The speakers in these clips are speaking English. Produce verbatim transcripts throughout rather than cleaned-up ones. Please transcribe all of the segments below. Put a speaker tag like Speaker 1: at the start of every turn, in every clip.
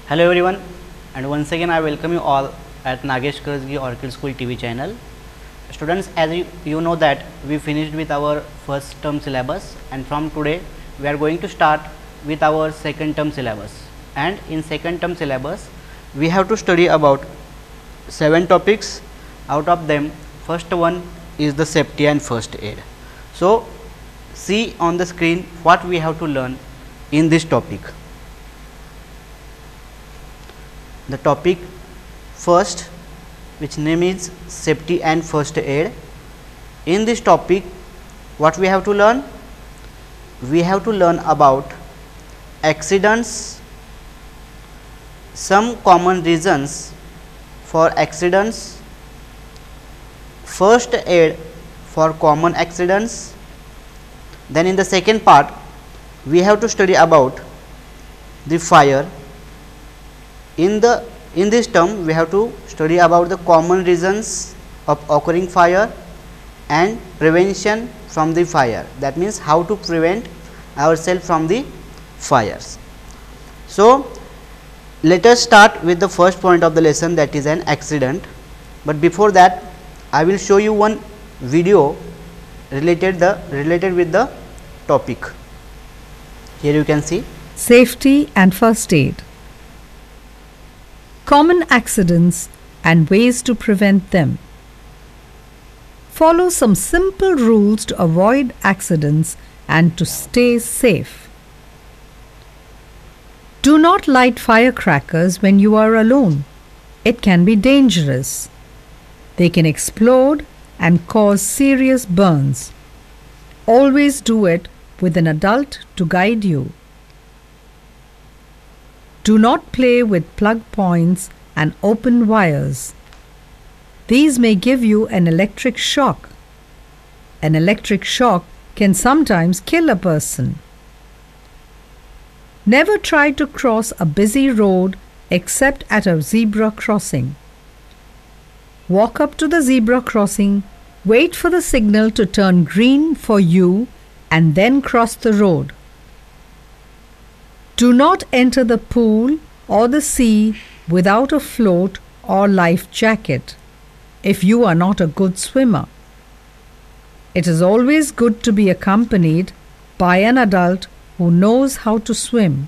Speaker 1: Hello everyone, and once again I welcome you all at Nagesh Kurzgi Orchid School T V channel. Students, as you, you know that we finished with our first term syllabus, and from today we are going to start with our second term syllabus. And in second term syllabus we have to study about seven topics. Out of them, first one is the safety and first aid. So see on the screen what we have to learn in this topic. The topic first, which name is safety and first aid. In this topic, what we have to learn? We have to learn about accidents, some common reasons for accidents, first aid for common accidents. Then in the second part, we have to study about the fire. In the in this term, we have to study about the common reasons of occurring fire and prevention from the fire. That means how to prevent ourselves from the fires. So let us start with the first point of the lesson, that is an accident. But before that, I will show you one video related the related with the topic. Here you can see
Speaker 2: safety and first aid. Common accidents and ways to prevent them. Follow some simple rules to avoid accidents and to stay safe. Do not light firecrackers when you are alone. It can be dangerous. They can explode and cause serious burns. Always do it with an adult to guide you. Do not play with plug points and open wires. These may give you an electric shock. An electric shock can sometimes kill a person. Never try to cross a busy road except at a zebra crossing. Walk up to the zebra crossing, wait for the signal to turn green for you, and then cross the road. Do not enter the pool or the sea without a float or life jacket if you are not a good swimmer. It is always good to be accompanied by an adult who knows how to swim.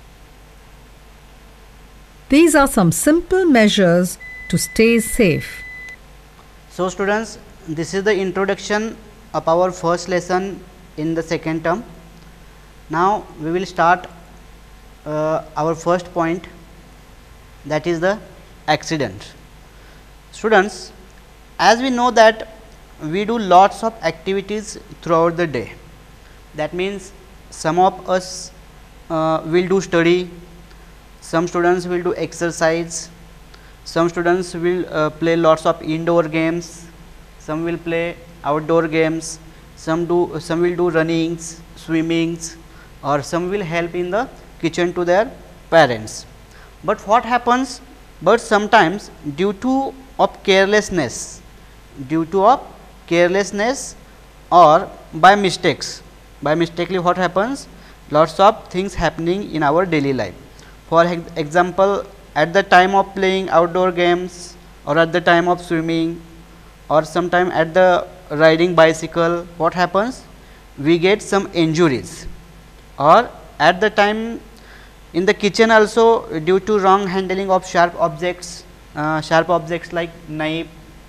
Speaker 2: These are some simple measures to stay safe.
Speaker 1: So students, this is the introduction of our first lesson in the second term. Now we will start uh, our first point, that is the accident. Students, as we know that we do lots of activities throughout the day. That means some of us uh, will do study, some students will do exercise, some students will uh, play lots of indoor games, some will play outdoor games, some do some will do runnings, swimmings, or some will help in the kitchen to their parents. But what happens? But sometimes due to of carelessness, due to of carelessness or by mistakes, by mistakenly what happens? Lots of things happening in our daily life. For example, at the time of playing outdoor games, or at the time of swimming, or sometime at the riding bicycle, what happens? We get some injuries. Or at the time in the kitchen also, due to wrong handling of sharp objects, uh, sharp objects like knife,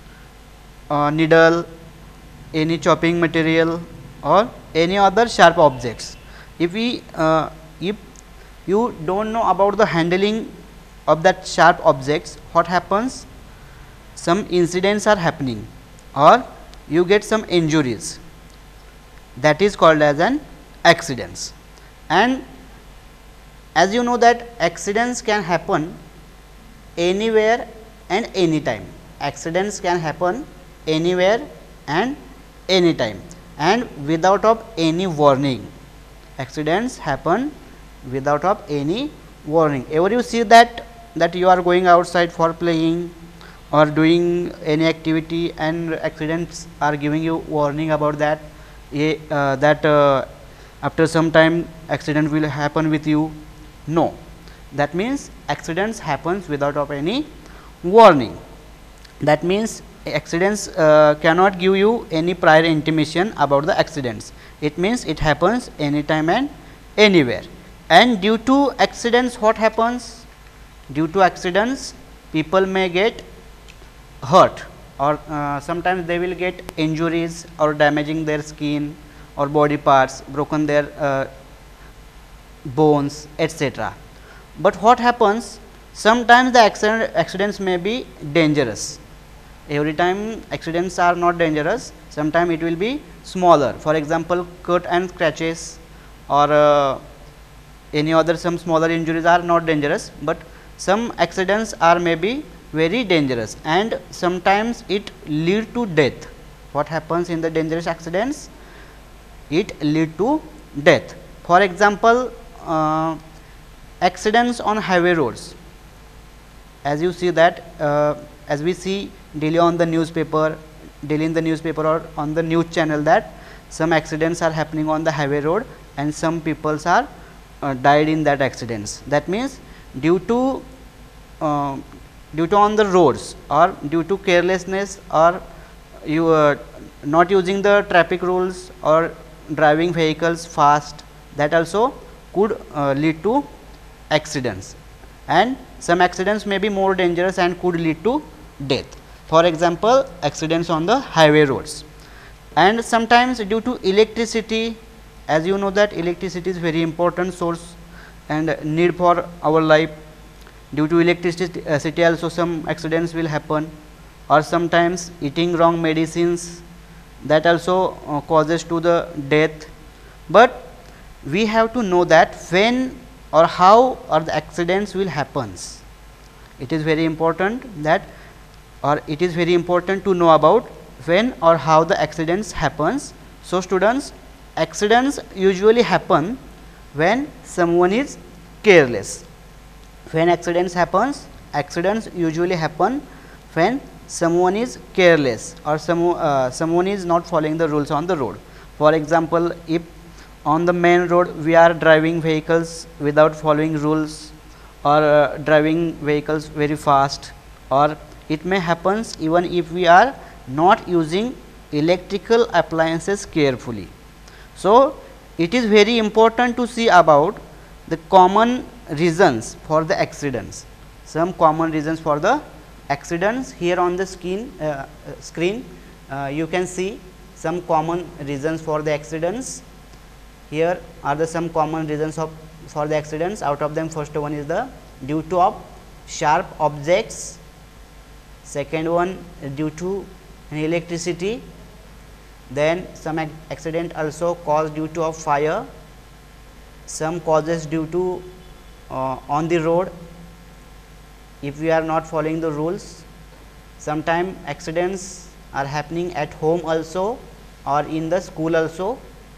Speaker 1: uh, needle, any chopping material, or any other sharp objects. If we uh, if you don't know about the handling of that sharp objects, what happens? Some incidents are happening, or you get some injuries. That is called as an accidents. And as you know that accidents can happen anywhere and anytime. Accidents can happen anywhere and anytime, and without of any warning. Accidents happen without of any warning. Ever you see that that you are going outside for playing or doing any activity, and accidents are giving you warning about that, uh, that uh, after some time accident will happen with you? No, That means accidents happens without of any warning. That means accidents uh, cannot give you any prior intimation about the accidents. It means it happens anytime and anywhere. And due to accidents, what happens? Due to accidents, people may get hurt, or uh, sometimes they will get injuries or damaging their skin or body parts, broken their uh, bones, et cetera. But what happens? Sometimes the accident, accidents may be dangerous. Every time accidents are not dangerous, sometimes it will be smaller. For example, cut and scratches or uh, any other some smaller injuries are not dangerous, but some accidents are maybe very dangerous, and sometimes it lead to death. What happens in the dangerous accidents? It lead to death. For example, uh, accidents on highway roads. As you see that, uh, as we see daily on the newspaper, daily in the newspaper or on the news channel, that some accidents are happening on the highway road and some people are uh, died in that accidents. That means due to uh, due to on the roads, or due to carelessness, or you uh, not using the traffic rules, or driving vehicles fast, that also could uh, lead to accidents. And some accidents may be more dangerous and could lead to death. For example, accidents on the highway roads. And sometimes due to electricity, as you know that electricity is very important source and need for our life. Due to electricity also some accidents will happen, or sometimes eating wrong medicines, that also uh, causes to the death. But we have to know that when or how or the accidents will happens. It is very important that, or it is very important to know about when or how the accidents happens. So students, accidents usually happen when someone is careless. When accidents happens, accidents usually happen when someone is careless, or some, uh, someone is not following the rules on the road. For example, if on the main road we are driving vehicles without following rules, or uh, driving vehicles very fast, or it may happens even if we are not using electrical appliances carefully. So it is very important to see about the common reasons for the accidents. Some common reasons for the accidents. Here on the screen, uh, screen uh, you can see some common reasons for the accidents. Here are the some common reasons of for the accidents. Out of them, first one is the due to of sharp objects, second one due to an electricity, then some ac accident also caused due to of fire, some causes due to uh, on the road if we are not following the rules. Sometimes accidents are happening at home also, or in the school also.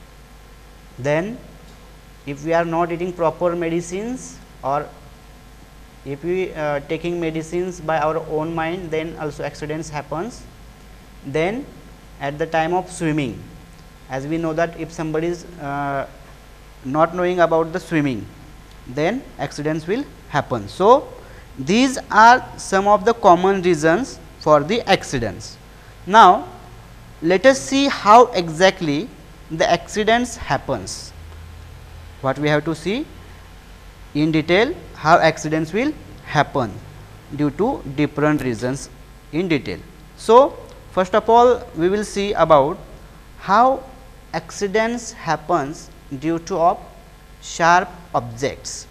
Speaker 1: Then if we are not eating proper medicines, or if we uh, taking medicines by our own mind, then also accidents happens. Then at the time of swimming, as we know that if somebody is uh, not knowing about the swimming, then accidents will happen. So these are some of the common reasons for the accidents. Now let us see how exactly the accidents happens. What we have to see in detail, how accidents will happen due to different reasons in detail. So first of all, we will see about how accidents happens due to of sharp objects.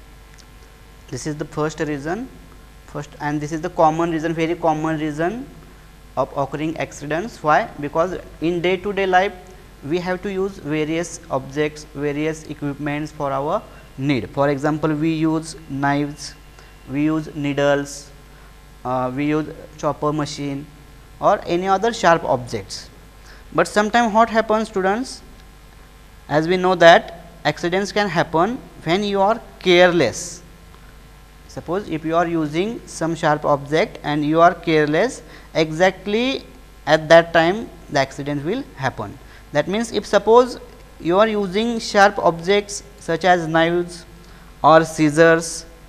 Speaker 1: This is the first reason, first, and this is the common reason, very common reason of occurring accidents. Why? Because in day to day life we have to use various objects, various equipments for our need. For example, we use knives, we use needles, uh, we use chopper machine, or any other sharp objects. But sometimes what happens, students, as we know that accidents can happen when you are careless. Suppose if you are using some sharp object and you are careless, exactly at that time the accident will happen. That means if suppose you are using sharp objects such as knives or scissors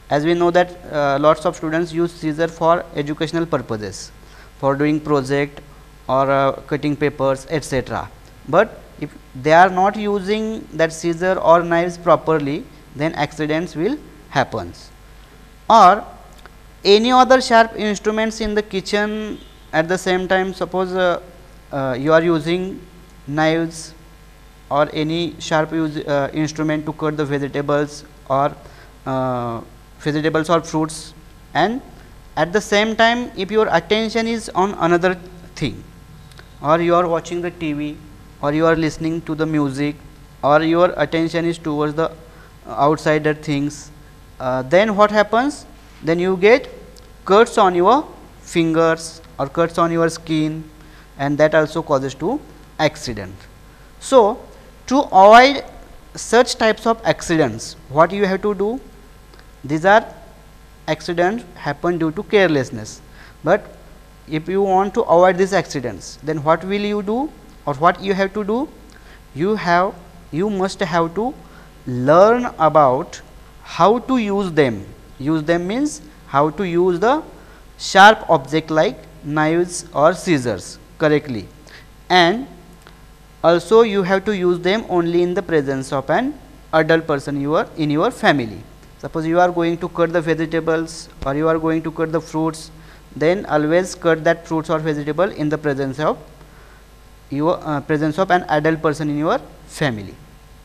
Speaker 1: As we know that uh, lots of students use scissor for educational purposes, for doing project or uh, cutting papers, et cetera. But if they are not using that scissor or knives properly, then accidents will happen. Or any other sharp instruments in the kitchen at the same time, suppose uh, uh, you are using knives or any sharp use, uh, instrument to cut the vegetables or uh, vegetables or fruits, and at the same time if your attention is on another thing, or you are watching the T V, or you are listening to the music, or your attention is towards the outsider things, uh, then what happens? Then you get cuts on your fingers or cuts on your skin, and that also causes to accident. So, to avoid such types of accidents, what you have to do? These are accidents happen due to carelessness, but if you want to avoid these accidents, then what will you do, or what you have to do? You have you must have to learn about how to use them. Use them means how to use the sharp object like knives or scissors correctly, and also you have to use them only in the presence of an adult person you are in your family. Suppose you are going to cut the vegetables or you are going to cut the fruits, then always cut that fruits or vegetable in the presence of your uh, presence of an adult person in your family.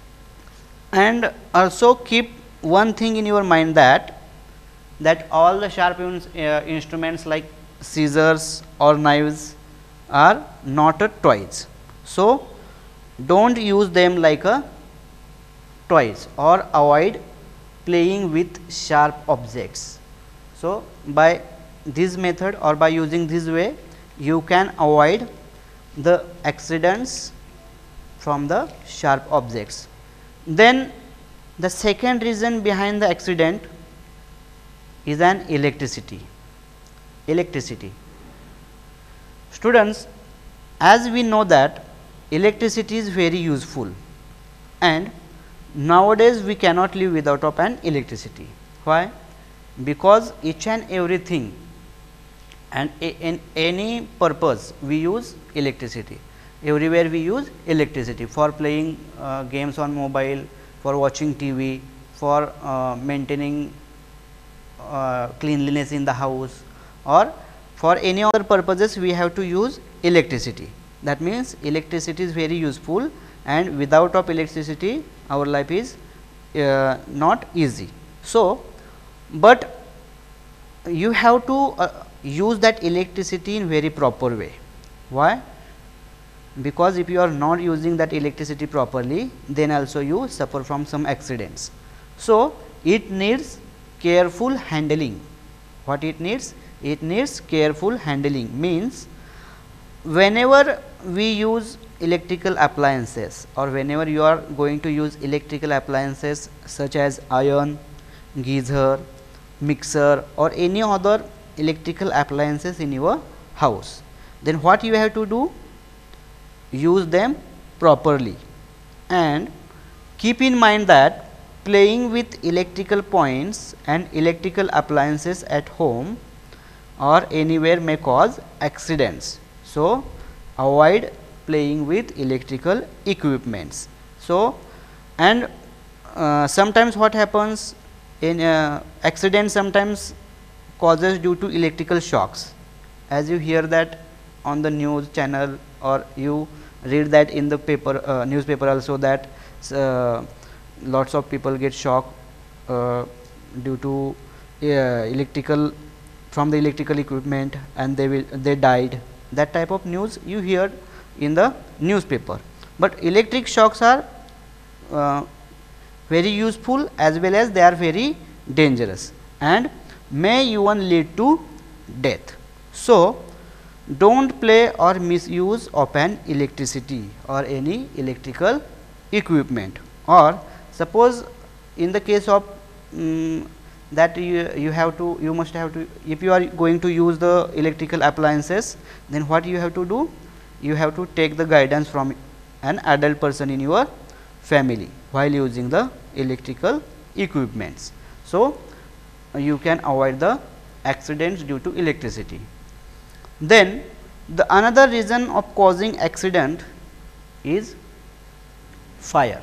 Speaker 1: And also keep one thing in your mind, that that all the sharp uh, instruments like scissors or knives are not a toys. So, don't use them like a toys, or avoid playing with sharp objects. So, by this method or by using this way, you can avoid the accidents from the sharp objects. Then the second reason behind the accident is an electricity. Electricity. Students, as we know that electricity is very useful, and nowadays we cannot live without of an electricity. Why? Because each and everything and a, in any purpose we use electricity. Everywhere we use electricity for playing uh, games on mobile, for watching T V, for uh, maintaining uh, cleanliness in the house, or for any other purposes we have to use electricity. That means electricity is very useful, and without of electricity our life is uh, not easy. So, but you have to uh, use that electricity in very proper way. Why? Because if you are not using that electricity properly, then also you suffer from some accidents. So, it needs careful handling. What it needs? It needs careful handling, means whenever we use electrical appliances, or whenever you are going to use electrical appliances such as iron, geyser, mixer, or any other electrical appliances in your house, then what you have to do? Use them properly, and keep in mind that playing with electrical points and electrical appliances at home or anywhere may cause accidents. So, avoid playing with electrical equipments. So, and uh, sometimes what happens in uh, accident sometimes causes due to electrical shocks, as you hear that on the news channel, or you read that in the paper uh, newspaper also, that uh, lots of people get shocked uh, due to uh, electrical from the electrical equipment, and they will they died. That type of news you hear in the newspaper. But electric shocks are uh, very useful, as well as they are very dangerous and may even lead to death. So, don't play or misuse of an electricity or any electrical equipment. Or suppose in the case of um, that you, you have to you must have to, if you are going to use the electrical appliances, then what you have to do? You have to take the guidance from an adult person in your family while using the electrical equipments. So, you can avoid the accidents due to electricity. Then the another reason of causing accident is fire.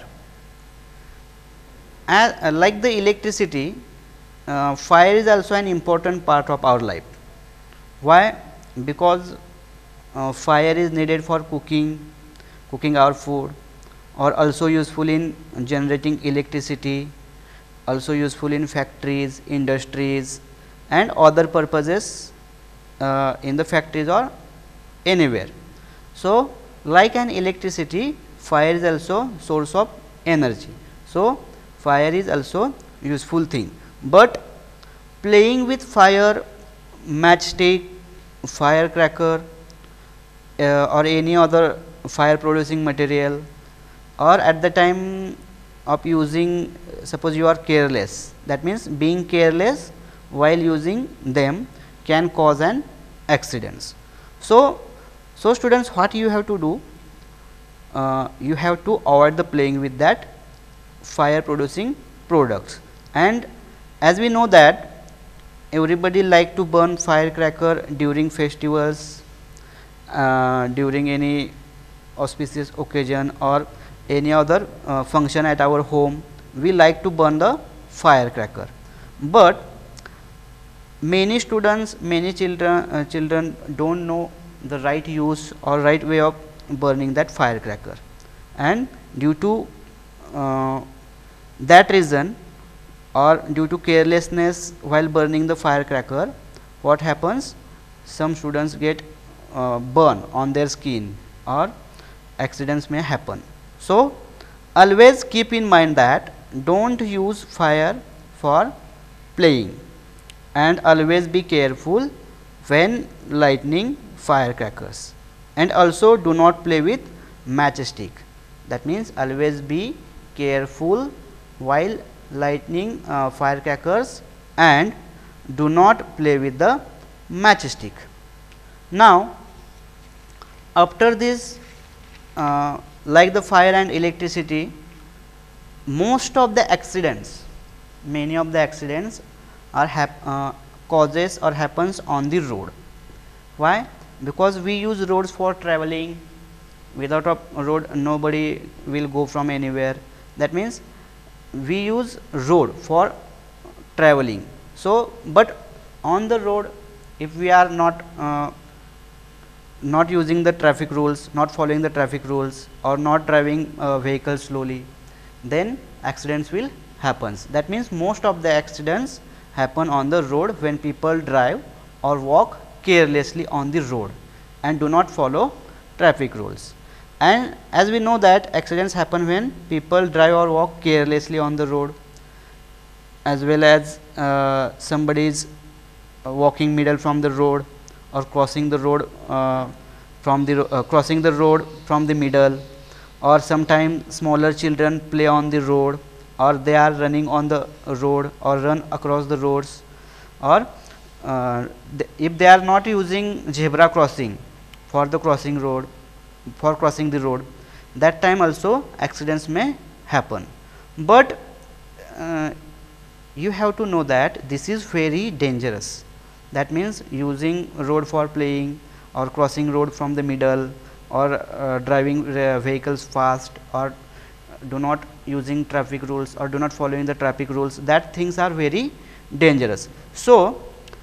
Speaker 1: As, uh, like the electricity, uh, fire is also an important part of our life. Why? Because uh, fire is needed for cooking, cooking our food, or also useful in generating electricity, also useful in factories, industries and other purposes uh, in the factories or anywhere. So, like an electricity, fire is also source of energy. So, fire is also useful thing, but playing with fire, matchstick, firecracker uh, or any other fire producing material, or at the time of using, suppose you are careless, that means being careless while using them can cause an accidents. So, so students, what you have to do, uh, you have to avoid the playing with that fire producing products. And as we know that everybody like to burn firecracker during festivals, uh, during any auspicious occasion or any other uh, function at our home, we like to burn the firecracker. But many students, many children uh, children don't know the right use or right way of burning that firecracker, and due to uh, that reason or due to carelessness while burning the firecracker, what happens, some students get uh, burn on their skin or accidents may happen. So, always keep in mind that don't use fire for playing, and always be careful when lighting firecrackers, and also do not play with matchstick. That means always be careful while lighting uh, firecrackers and do not play with the matchstick. Now, after this, uh, like the fire and electricity, most of the accidents, many of the accidents are hap uh, causes or happens on the road. Why? Because we use roads for traveling. Without a road, nobody will go from anywhere. That means we use road for traveling. So, but on the road, if we are not uh, not using the traffic rules, not following the traffic rules, or not driving uh, vehicles slowly, then accidents will happen. That means most of the accidents happen on the road when people drive or walk carelessly on the road and do not follow traffic rules. And as we know that accidents happen when people drive or walk carelessly on the road, as well as uh, somebody is uh, walking middle from the road or crossing the road uh, from the uh, crossing the road from the middle, or sometimes smaller children play on the road, or they are running on the road or run across the roads, or uh, th if they are not using zebra crossing for the crossing road, for crossing the road, that time also accidents may happen. But uh, you have to know that this is very dangerous. That means using road for playing or crossing road from the middle, or uh, driving uh, vehicles fast, or do not using traffic rules or do not following the traffic rules, that things are very dangerous. So,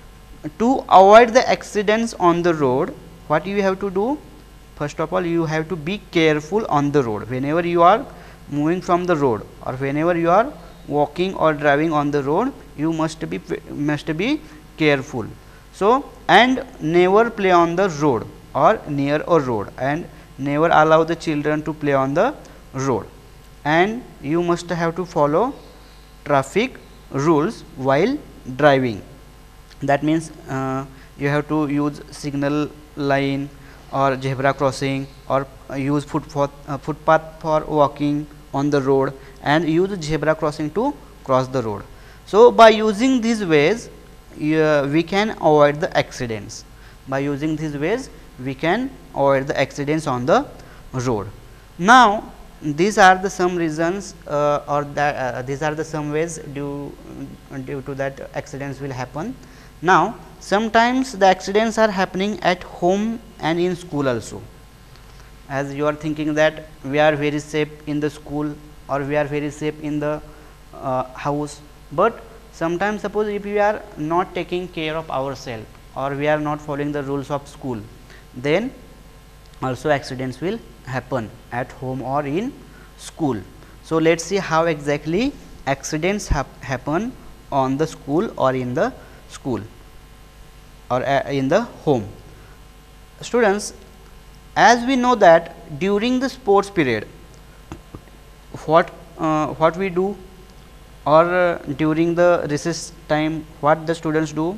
Speaker 1: to avoid the accidents on the road, what you have to do? First of all, you have to be careful on the road. Whenever you are moving from the road, or whenever you are walking or driving on the road, you must be must be careful. So, and never play on the road or near a road, and never allow the children to play on the road, and you must have to follow traffic rules while driving. That means uh, you have to use signal line or zebra crossing, or uh, use footpath, uh, footpath for walking on the road, and use zebra crossing to cross the road. So, by using these ways, uh, we can avoid the accidents. By using these ways, we can avoid the accidents on the road. Now, these are the some reasons uh, or that uh, these are the some ways due due to that accidents will happen. Now, sometimes the accidents are happening at home and in school also, as you are thinking that we are very safe in the school or we are very safe in the uh, house, but sometimes suppose if we are not taking care of ourselves or we are not following the rules of school, then also accidents will happen at home or in school. So, let us see how exactly accidents hap happen on the school or in the school or uh, in the home. Students, as we know that during the sports period, what uh, what we do, or uh, during the recess time what the students do,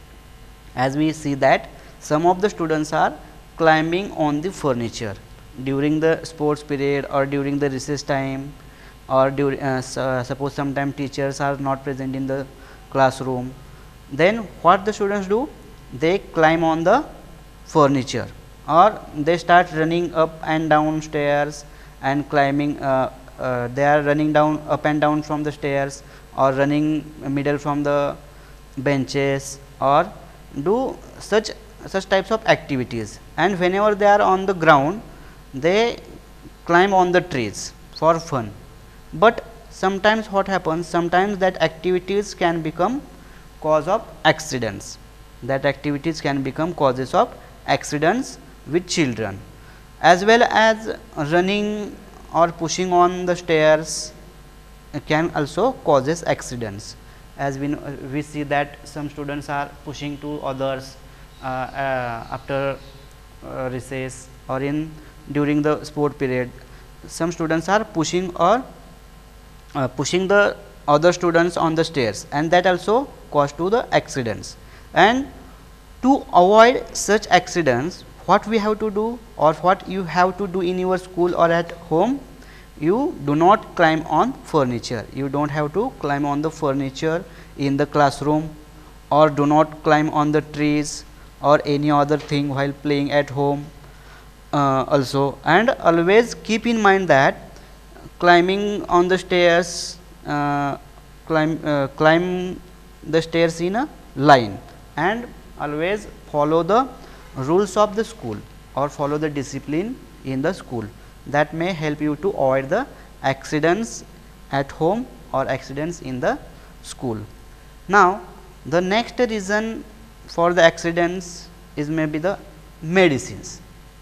Speaker 1: as we see that some of the students are climbing on the furniture during the sports period or during the recess time, or during uh, uh, suppose sometime teachers are not present in the classroom, then what the students do, they climb on the furniture or they start running up and down stairs and climbing uh, uh, they are running down up and down from the stairs or running middle from the benches or do such such types of activities. And whenever they are on the ground, they climb on the trees for fun. But sometimes what happens, sometimes that activities can become cause of accidents, that activities can become causes of accidents with children, as well as running or pushing on the stairs can also causes accidents. As we know, we see that some students are pushing to others uh, uh, after uh, recess or in during the sport period. Some students are pushing or uh, pushing the other students on the stairs, and that also cause to the accidents. And to avoid such accidents, what we have to do or what you have to do in your school or at home, you do not climb on furniture. You do not have to climb on the furniture in the classroom, or do not climb on the trees or any other thing while playing at home uh, also. And always keep in mind that climbing on the stairs, uh, climb, uh, climb the stairs in a line, and always follow the rules of the school or follow the discipline in the school. That may help you to avoid the accidents at home or accidents in the school. Now, the next reason for the accidents is maybe the medicines.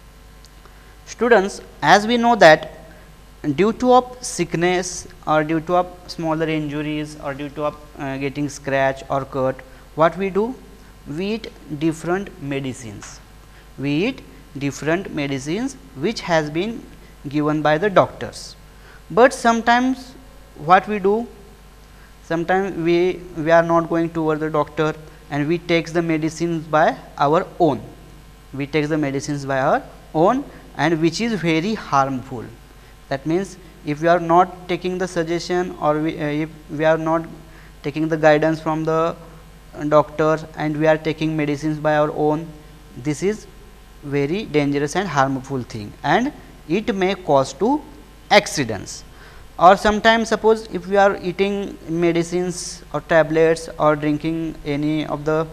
Speaker 1: Students, as we know that due to of sickness or due to of smaller injuries or due to of uh, getting scratch or cut, what we do? We eat different medicines. We eat different medicines which has been given by the doctors. But sometimes what we do? Sometimes we, we are not going toward the doctor and we take the medicines by our own. We take the medicines by our own, and which is very harmful. That means, if we are not taking the suggestion or we, uh, if we are not taking the guidance from the doctor and we are taking medicines by our own, this is very dangerous and harmful thing, and it may cause to accidents. Or sometimes suppose if we are eating medicines or tablets or drinking any of the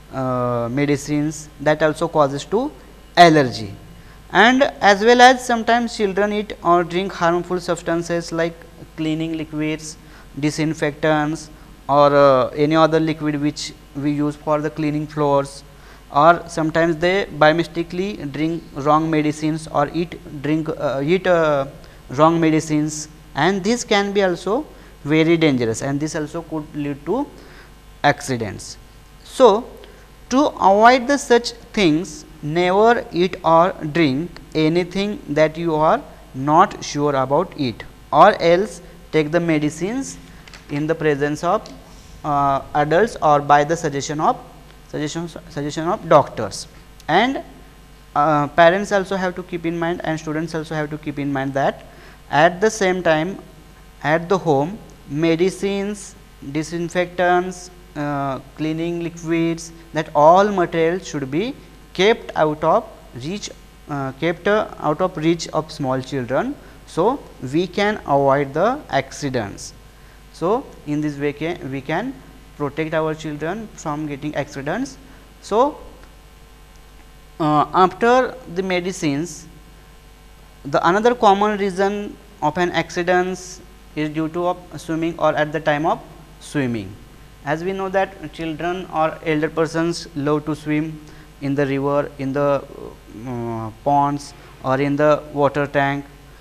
Speaker 1: uh, medicines, that also causes to allergy. And as well as sometimes children eat or drink harmful substances like cleaning liquids, disinfectants, or uh, any other liquid which we use for the cleaning floors, or sometimes they by mistakenly drink wrong medicines or eat drink uh, eat uh, wrong medicines, and this can be also very dangerous, and this also could lead to accidents. So, to avoid the such things, never eat or drink anything that you are not sure about it, or else take the medicines in the presence of uh, adults or by the suggestion of suggestion suggestion of doctors. And uh, parents also have to keep in mind, and students also have to keep in mind that at the same time at the home, medicines, disinfectants, uh, cleaning liquids, that all materials should be kept out of reach uh, kept uh, out of reach of small children, so we can avoid the accidents. So in this way can, we can protect our children from getting accidents. So uh, after the medicines, the another common reason of an accidents is due to of swimming or at the time of swimming. As we know that children or elder persons love to swim in the river, in the uh, ponds or in the water tank,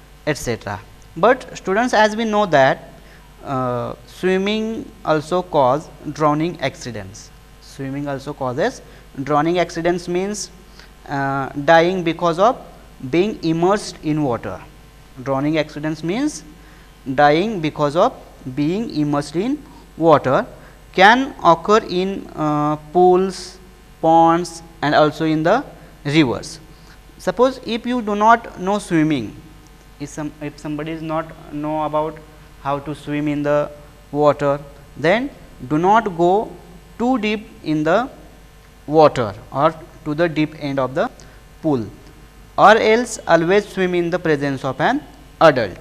Speaker 1: etc. But students, as we know that uh, swimming also cause drowning accidents. Swimming also causes drowning accidents, means uh, dying because of being immersed in water. Drowning accidents means dying because of being immersed in water, can occur in uh, pools, ponds and also in the rivers. Suppose if you do not know swimming, if some if somebody is not know about how to swim in the water, then do not go too deep in the water or to the deep end of the pool, or else always swim in the presence of an adult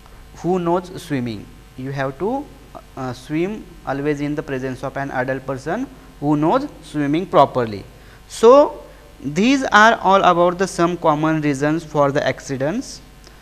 Speaker 1: who knows swimming. You have to uh, swim always in the presence of an adult person who knows swimming properly. So these are all about the some common reasons for the accidents,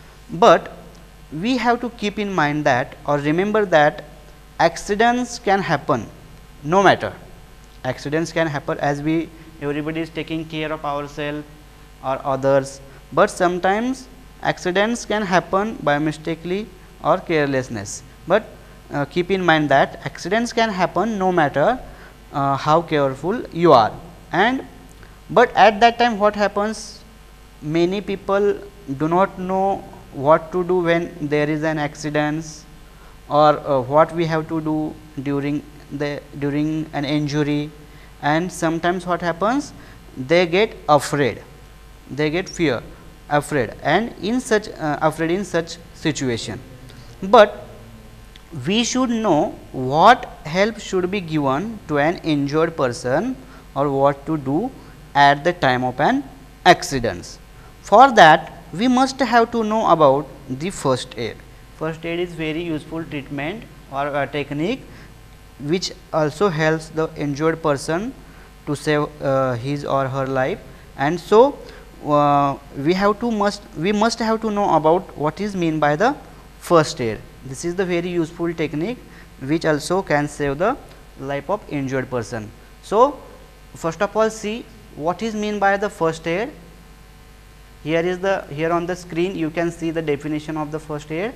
Speaker 1: but we have to keep in mind that or remember that accidents can happen no matter. Accidents can happen as we everybody is taking care of ourselves or others, but sometimes accidents can happen by mistakenly or carelessness. But uh, keep in mind that accidents can happen no matter uh, how careful you are. And but at that time what happens, many people do not know what to do when there is an accident, or uh, what we have to do during the during an injury, and sometimes what happens, they get afraid, they get fear afraid and in such uh, afraid in such situation. But we should know what help should be given to an injured person or what to do at the time of an accident. For that we must have to know about the first aid. First aid is very useful treatment or a technique which also helps the injured person to save uh, his or her life. And so uh, we have to must we must have to know about what is mean by the first aid. This is the very useful technique which also can save the life of injured person. So first of all, see what is mean by the first aid. Here is the here on the screen you can see the definition of the first aid.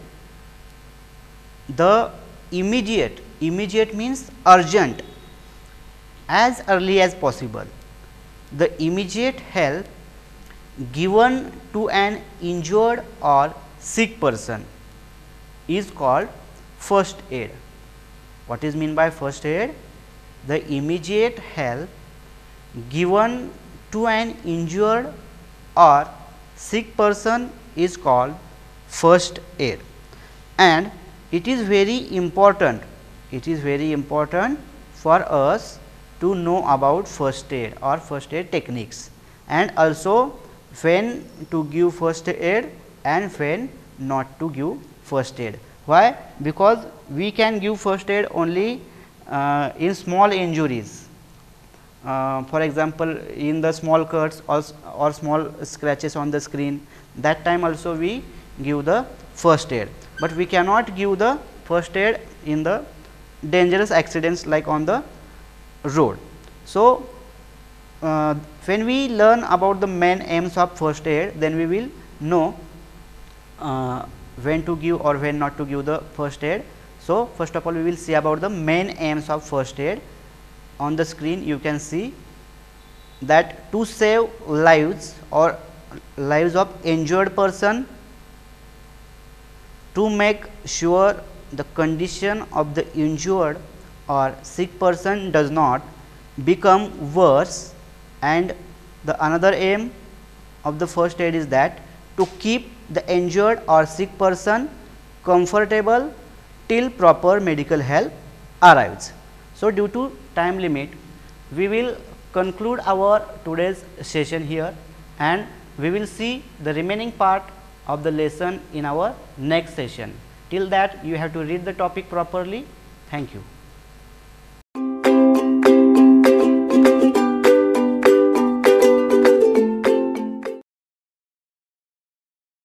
Speaker 1: The immediate, immediate means urgent, as early as possible. The immediate help given to an injured or sick person is called first aid. What is mean by first aid? The immediate help given to an injured or sick person is called first aid. And it is very important, it is very important for us to know about first aid or first aid techniques, and also when to give first aid and when not to give first aid. Why? Because we can give first aid only uh, in small injuries. Uh, for example, in the small cuts or, or small scratches on the screen, that time also we give the first aid, but we cannot give the first aid in the dangerous accidents like on the road. So uh, when we learn about the main aims of first aid, then we will know uh, when to give or when not to give the first aid. So first of all we will see about the main aims of first aid. On the screen you can see that to save lives or lives of injured person, to make sure the condition of the injured or sick person does not become worse, and the another aim of the first aid is that to keep the injured or sick person comfortable till proper medical help arrives. So due to time limit, we will conclude our today's session here, and we will see the remaining part of the lesson in our next session. Till that, you have to read the topic properly. Thank you.